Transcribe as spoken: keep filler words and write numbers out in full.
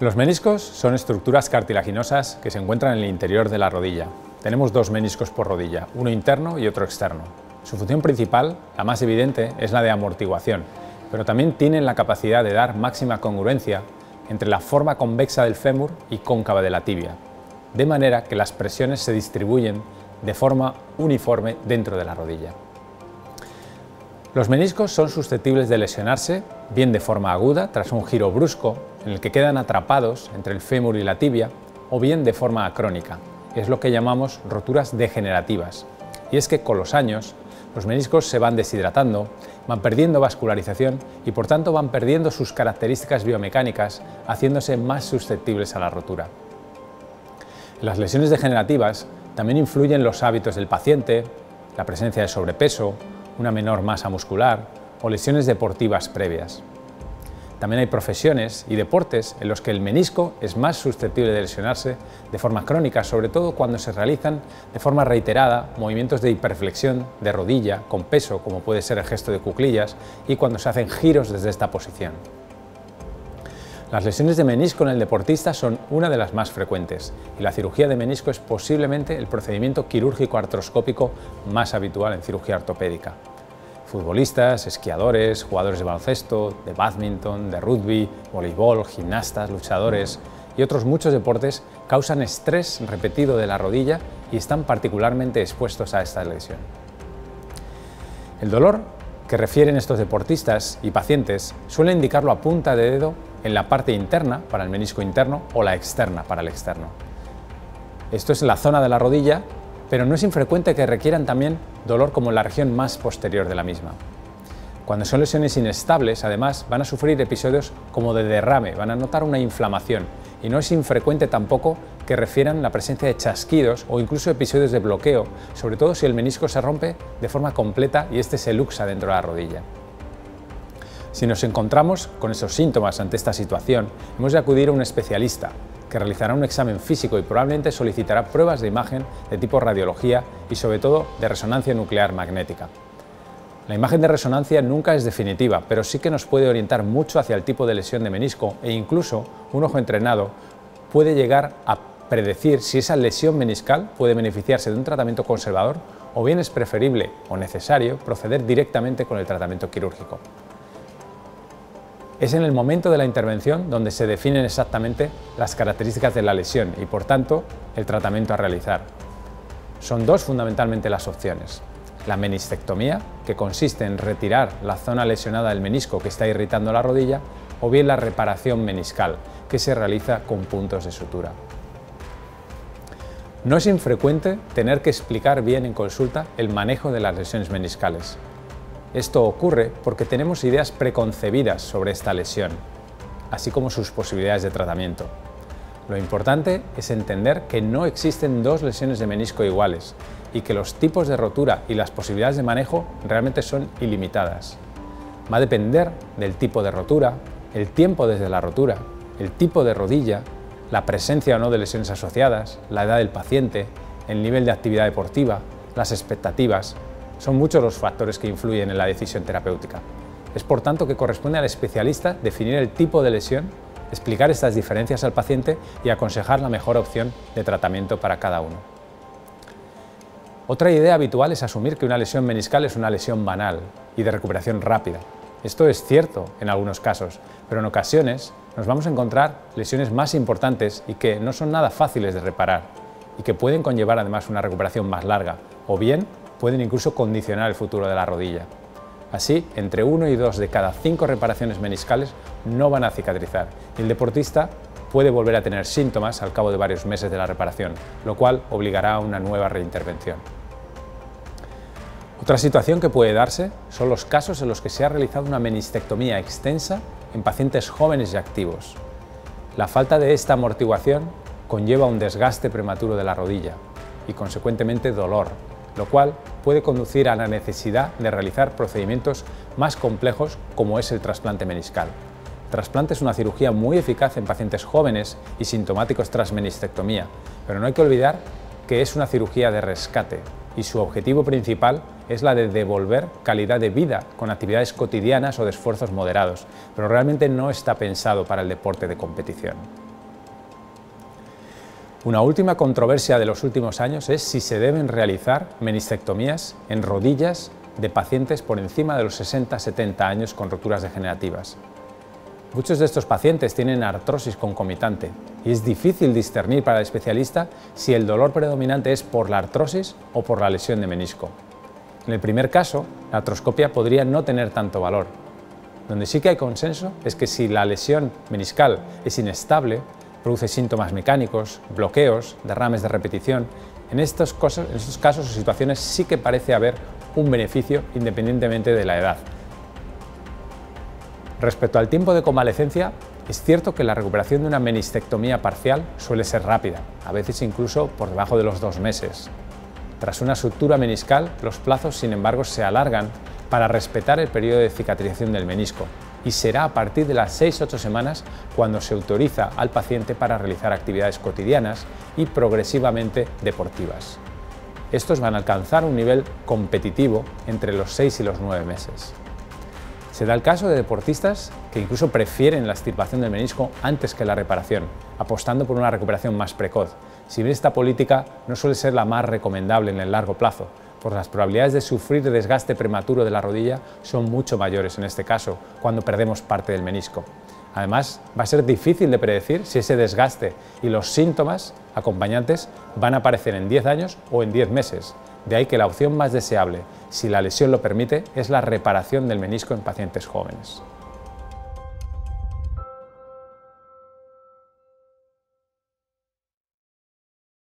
Los meniscos son estructuras cartilaginosas que se encuentran en el interior de la rodilla. Tenemos dos meniscos por rodilla, uno interno y otro externo. Su función principal, la más evidente, es la de amortiguación, pero también tienen la capacidad de dar máxima congruencia entre la forma convexa del fémur y cóncava de la tibia, de manera que las presiones se distribuyen de forma uniforme dentro de la rodilla. Los meniscos son susceptibles de lesionarse, bien de forma aguda, tras un giro brusco, en el que quedan atrapados entre el fémur y la tibia, o bien de forma crónica. Es lo que llamamos roturas degenerativas. Y es que con los años, los meniscos se van deshidratando, van perdiendo vascularización y por tanto van perdiendo sus características biomecánicas, haciéndose más susceptibles a la rotura. En las lesiones degenerativas también influyen los hábitos del paciente, la presencia de sobrepeso, una menor masa muscular o lesiones deportivas previas. También hay profesiones y deportes en los que el menisco es más susceptible de lesionarse de forma crónica, sobre todo cuando se realizan de forma reiterada movimientos de hiperflexión de rodilla con peso, como puede ser el gesto de cuclillas, y cuando se hacen giros desde esta posición. Las lesiones de menisco en el deportista son una de las más frecuentes y la cirugía de menisco es posiblemente el procedimiento quirúrgico artroscópico más habitual en cirugía ortopédica. Futbolistas, esquiadores, jugadores de baloncesto, de bádminton, de rugby, voleibol, gimnastas, luchadores y otros muchos deportes causan estrés repetido de la rodilla y están particularmente expuestos a esta lesión. El dolor que refieren estos deportistas y pacientes suele indicarlo a punta de dedo en la parte interna para el menisco interno o la externa para el externo. Esto es la zona de la rodilla, pero no es infrecuente que requieran también dolor como en la región más posterior de la misma. Cuando son lesiones inestables, además, van a sufrir episodios como de derrame, van a notar una inflamación y no es infrecuente tampoco que refieran la presencia de chasquidos o incluso episodios de bloqueo, sobre todo si el menisco se rompe de forma completa y este se luxa dentro de la rodilla. Si nos encontramos con esos síntomas ante esta situación, hemos de acudir a un especialista que realizará un examen físico y probablemente solicitará pruebas de imagen de tipo radiología y sobre todo de resonancia nuclear magnética. La imagen de resonancia nunca es definitiva, pero sí que nos puede orientar mucho hacia el tipo de lesión de menisco e incluso un ojo entrenado puede llegar a predecir si esa lesión meniscal puede beneficiarse de un tratamiento conservador o bien es preferible o necesario proceder directamente con el tratamiento quirúrgico. Es en el momento de la intervención donde se definen exactamente las características de la lesión y, por tanto, el tratamiento a realizar. Son dos fundamentalmente las opciones. La menistectomía, que consiste en retirar la zona lesionada del menisco que está irritando la rodilla, o bien la reparación meniscal, que se realiza con puntos de sutura. No es infrecuente tener que explicar bien en consulta el manejo de las lesiones meniscales. Esto ocurre porque tenemos ideas preconcebidas sobre esta lesión, así como sus posibilidades de tratamiento. Lo importante es entender que no existen dos lesiones de menisco iguales y que los tipos de rotura y las posibilidades de manejo realmente son ilimitadas. Va a depender del tipo de rotura, el tiempo desde la rotura, el tipo de rodilla, la presencia o no de lesiones asociadas, la edad del paciente, el nivel de actividad deportiva, las expectativas. Son muchos los factores que influyen en la decisión terapéutica. Es por tanto que corresponde al especialista definir el tipo de lesión, explicar estas diferencias al paciente y aconsejar la mejor opción de tratamiento para cada uno. Otra idea habitual es asumir que una lesión meniscal es una lesión banal y de recuperación rápida. Esto es cierto en algunos casos, pero en ocasiones nos vamos a encontrar lesiones más importantes y que no son nada fáciles de reparar y que pueden conllevar además una recuperación más larga o bien pueden incluso condicionar el futuro de la rodilla. Así, entre uno y dos de cada cinco reparaciones meniscales no van a cicatrizar y el deportista puede volver a tener síntomas al cabo de varios meses de la reparación, lo cual obligará a una nueva reintervención. Otra situación que puede darse son los casos en los que se ha realizado una menistectomía extensa en pacientes jóvenes y activos. La falta de esta amortiguación conlleva un desgaste prematuro de la rodilla y, consecuentemente, dolor, lo cual puede conducir a la necesidad de realizar procedimientos más complejos como es el trasplante meniscal. El trasplante es una cirugía muy eficaz en pacientes jóvenes y sintomáticos tras menistectomía, pero no hay que olvidar que es una cirugía de rescate y su objetivo principal es la de devolver calidad de vida con actividades cotidianas o de esfuerzos moderados, pero realmente no está pensado para el deporte de competición. Una última controversia de los últimos años es si se deben realizar menistectomías en rodillas de pacientes por encima de los sesenta a setenta años con roturas degenerativas. Muchos de estos pacientes tienen artrosis concomitante y es difícil discernir para el especialista si el dolor predominante es por la artrosis o por la lesión de menisco. En el primer caso, la artroscopia podría no tener tanto valor. Donde sí que hay consenso es que si la lesión meniscal es inestable, produce síntomas mecánicos, bloqueos, derrames de repetición, en estos casos, en estos casos o situaciones sí que parece haber un beneficio independientemente de la edad. Respecto al tiempo de convalecencia, es cierto que la recuperación de una menistectomía parcial suele ser rápida, a veces incluso por debajo de los dos meses. Tras una sutura meniscal, los plazos, sin embargo, se alargan para respetar el periodo de cicatrización del menisco y será a partir de las seis a ocho semanas cuando se autoriza al paciente para realizar actividades cotidianas y progresivamente deportivas. Estos van a alcanzar un nivel competitivo entre los seis y los nueve meses. Se da el caso de deportistas que incluso prefieren la extirpación del menisco antes que la reparación, apostando por una recuperación más precoz. Si bien esta política no suele ser la más recomendable en el largo plazo, pues las probabilidades de sufrir desgaste prematuro de la rodilla son mucho mayores en este caso, cuando perdemos parte del menisco. Además, va a ser difícil de predecir si ese desgaste y los síntomas acompañantes van a aparecer en diez años o en diez meses. De ahí que la opción más deseable, si la lesión lo permite, es la reparación del menisco en pacientes jóvenes.